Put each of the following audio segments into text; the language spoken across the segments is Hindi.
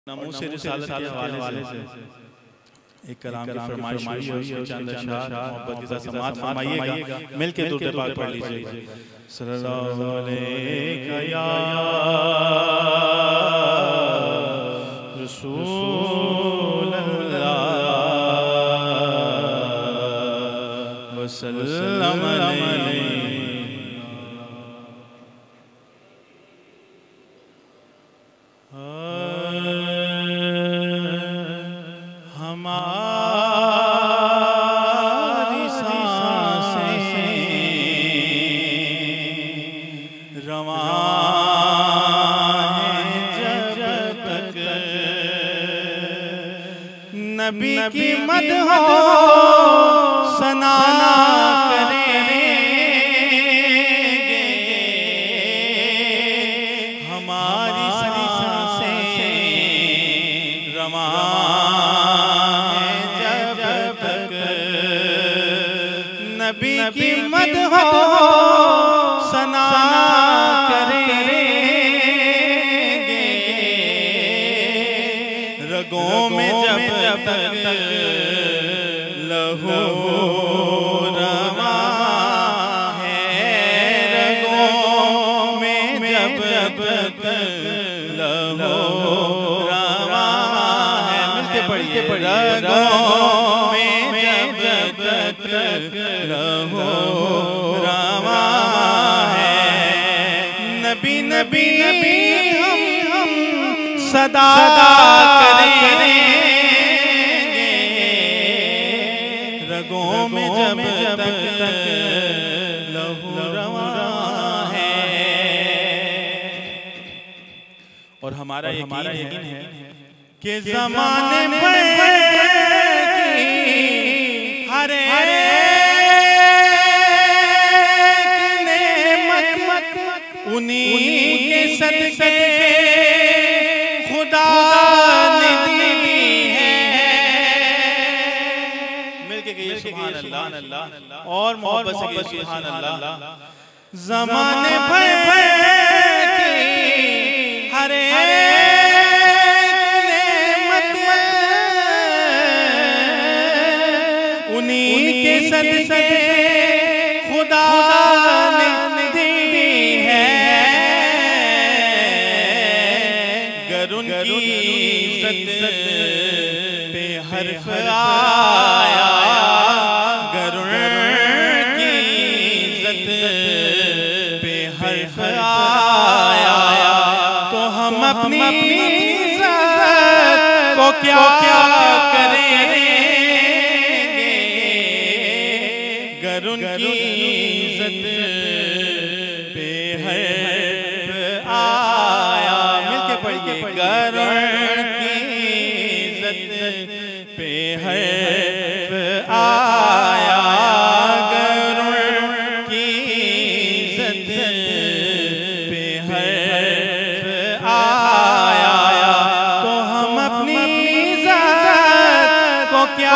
नमूस रिसालत के हवाले से एक कलाम की फरमाइश हुई है, उसके चंद अशआर मोहब्बत के साथ समाअत फरमाइएगा, मिलके दुरूद पाक पढ़ लीजिएगा। सल्लल्लाहु अलैहि या रसूल अल्लाह वसल्लम अलैहि। हमारी सांसें रवां हैं जब तक नबी की मदह सना करेंगे। हमारी सांसें रवां नबी की मदह सना करेंगे। रगों में जब तक लहू रवां है, रगों में जब तक लहू रवां है। मिलके पढ़िए, रगों में जब तक लहू रवां है। नबी नबी हम सदा करेंगे। रगों में जब तक लहू रवां है। और हमारा यकीन है कि ज़माने में हर उन्हीं के सदके खुदा ने दी है। मिलके कहिए सुभान अल्लाह और मोहब्बत से कहिए सुभान अल्लाह। ज़माने भर की हर नेमत उन्हीं के सदके खुदा ने दी है। उनकी इज्जत पे हर्फ आया, गर की इज्जत पे हर्फ आया, तो हम अपनी इज्जत को क्या करेंगे। गर उनकी इज्जत पे हर्फ आया। मिलके पढ़िए, गर की इज्जत पे हर्फ आया, गर की इज्जत पे हर्फ आया, तो हम अपनी इज्जत को क्या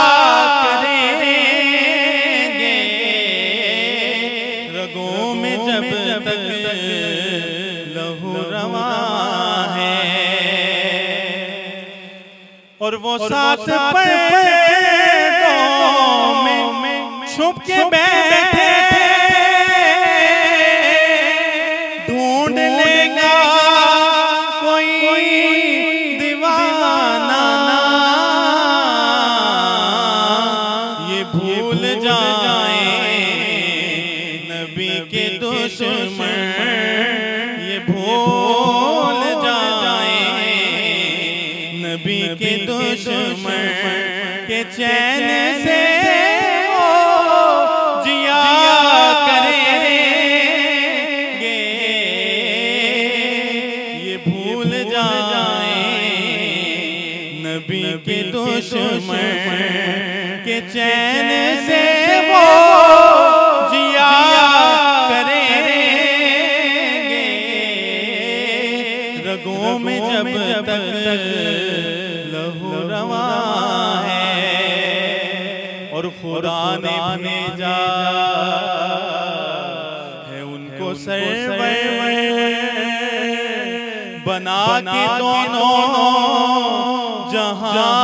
करेंगे। रगों में जब तक लहू रवां है। और वो साथ पैरों में छुप के बैठे ढूंढ लेगा कोई दीवाना, ये भूल जाए नबी के दुश्मन, ये भूल जाए नबी के दुश्मन के चैन से वो जिया करेंगे। ये भूल जाए नबी के दुश्मन के चैन से वो जिया करेंगे। रगों में जब तक लहू रवां है। और खुदा ने भेजा है उनको सरवर बना के दोनों जहां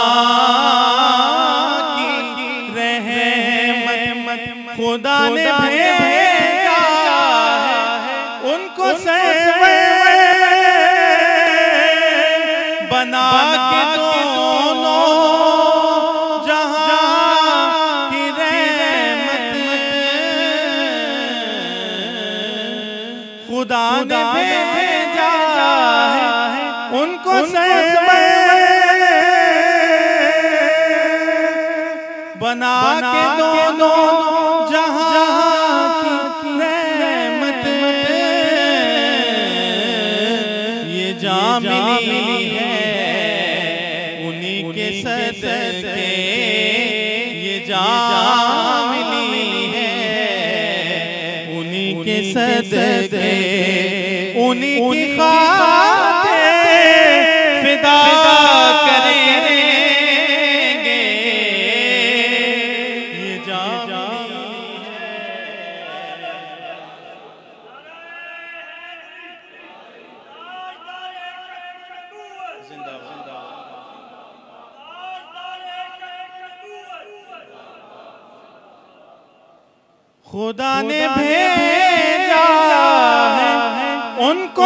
की रहमत खुदा ने भेजा है उनको बना के दोनों जहां की रहमत खुदा ने भेजा है उनको बना के दोनों जहां की रहमत ये जाम मिली है उन्हीं के सदके ये जाम मिली है उन्हीं के सदके उन्हीं की खातिर फिदा करेंगे ये जाम खुदा ने भेजा है उनको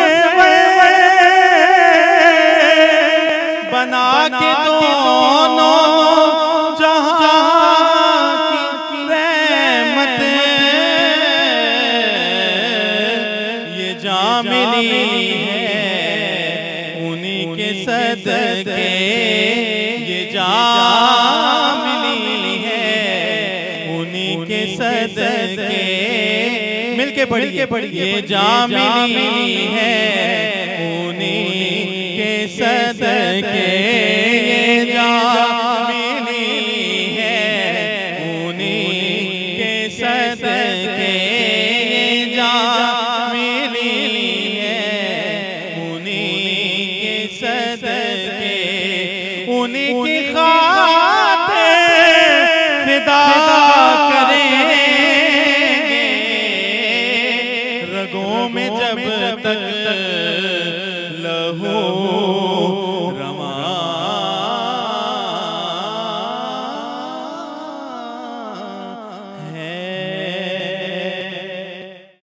बना के दोनों जहां की रहमत ये जाम मिली है उन्हीं के सदके ये जाम मिली है उन्हीं के सदके मिलके पढ़िए ये जाम मिली है उन्हीं के सदके ये जाम मिली है उन्हीं के सदके ये जाम मिली है उन्हीं के सदके उन्हीं की